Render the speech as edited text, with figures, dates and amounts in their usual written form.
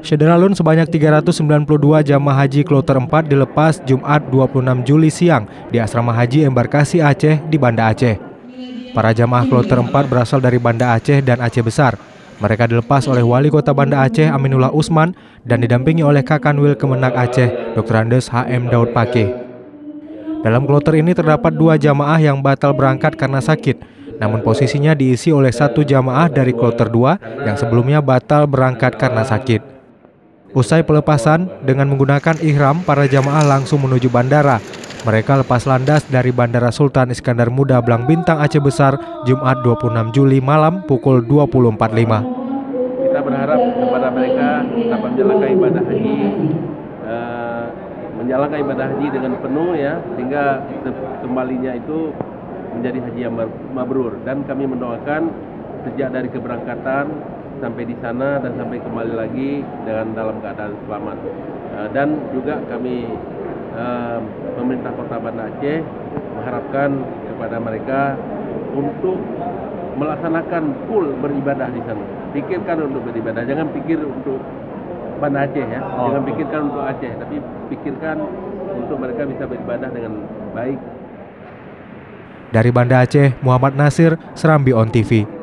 Syederalun sebanyak 392 jamaah haji kloter 4 dilepas Jumat 26 Juli siang di Asrama Haji Embarkasi Aceh di Banda Aceh. Para jamaah kloter 4 berasal dari Banda Aceh dan Aceh Besar. Mereka dilepas oleh Wali Kota Banda Aceh Aminullah Usman dan didampingi oleh Kakanwil Kemenak Aceh Dr. Andes HM Daud Pakih. Dalam kloter ini terdapat 2 jamaah yang batal berangkat karena sakit, namun posisinya diisi oleh 1 jamaah dari kloter 2 yang sebelumnya batal berangkat karena sakit. Usai pelepasan, dengan menggunakan ihram, para jamaah langsung menuju bandara. Mereka lepas landas dari Bandara Sultan Iskandar Muda Blang Bintang Aceh Besar Jumat 26 Juli malam pukul 20.45. Kita berharap kepada mereka dapat menjalankan ibadah haji dengan penuh ya, sehingga kembalinya itu menjadi haji yang mabrur, dan kami mendoakan sejak dari keberangkatan sampai di sana dan sampai kembali lagi dalam keadaan selamat. Dan juga kami pemerintah Kota Banda Aceh mengharapkan kepada mereka untuk melaksanakan full beribadah di sana. Pikirkan untuk beribadah, jangan pikir untuk Banda Aceh ya, jangan pikirkan untuk Aceh, tapi pikirkan untuk mereka bisa beribadah dengan baik. Dari Banda Aceh, Muhammad Nasir, Serambi On TV.